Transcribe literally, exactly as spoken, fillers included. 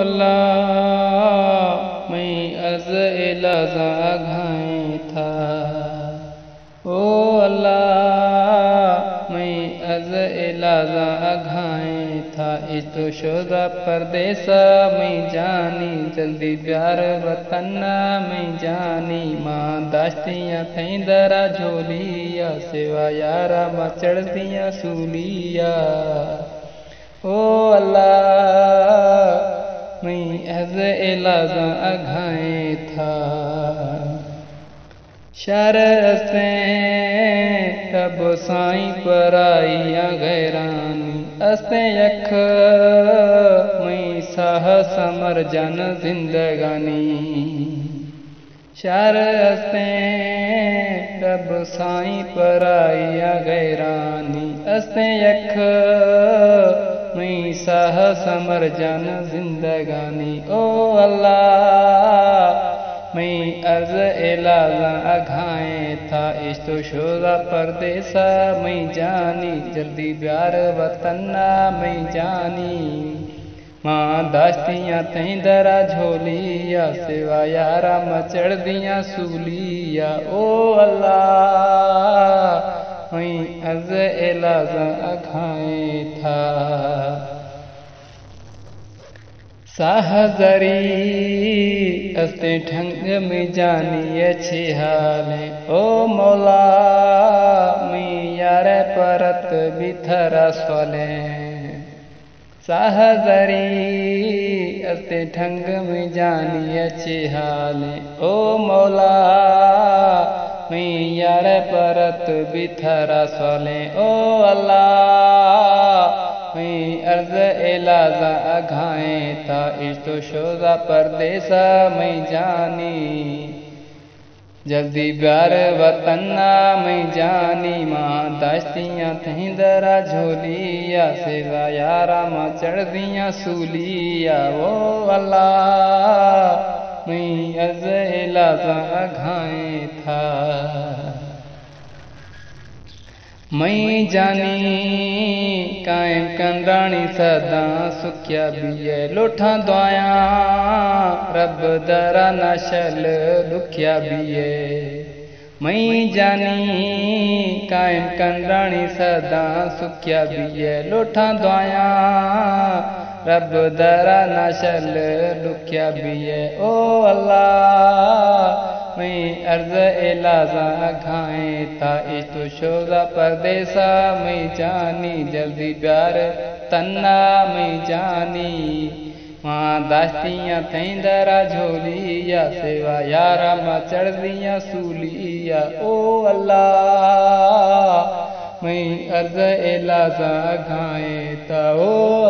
اللہ میں عرض الازا گھائیں تھا، او اللہ میں عرض الازا گھائیں تھا، اس تو شدہ پردیسا میں جانی، جلدی پیار وطن میں جانی، ماں داشتیاں تھیں درا جھولیا، سوا یارا مچڑ دیاں سولیا، او اللہ میں عرض الازا گھائیں تھا، شر استیں رب سائیں پر آئیا غیرانی، استیں یک میں ساہ سمر جن زندگانی، شر استیں رب سائیں پر آئیا غیرانی، استیں یک میں ساہ سمر جن زندگانی، او اللہ میں عرض الازا گھائیں تھا، اس تو شدہ پردیسا میں جانی، جلدی پیار وطن میں جانی، ماں داشتیاں تھیں درا جھولیا، سوا یارا مچڑ دیاں سولیا، او اللہ میں عرض الازا گھائیں تھا، ساہ زری استیں ٹھنگ میں جانی اچھی حالیں، او مولا میں یار پرت بتھرا سولیں، ساہ زری استیں ٹھنگ میں جانی اچھی حالیں، او مولا میں یار پرت بتھرا سولیں، او اللہ میں عرض الازا گھائیں تھا، اس تو شدہ پردیسا میں جانی، جلدی پیار وطن میں جانی، ماں داشتیاں تھیں درا جھولیا، سوا یارا مچڑ دیاں سولیا، او اللہ میں عرض الازا گھائیں تھا، میں جانی قائم کندرانی سدا سکھیا بیے، لوٹھاں دعایاں رب درا نشل دکھیا بیے، میں جانی قائم کندرانی سدا سکھیا بیے، لوٹھاں دعایاں رب درا نشل دکھیا بیے، او اللہ میں عرض الازا گھائیں تھا، اس تو شدہ پردیسا میں جانی، جلدی پیار تنا میں جانی، ماں داشتیاں تھیں درا جھولیا، سوا یارا مچڑ دیاں سولیا، او اللہ میں عرض الازا گھائیں تھا، او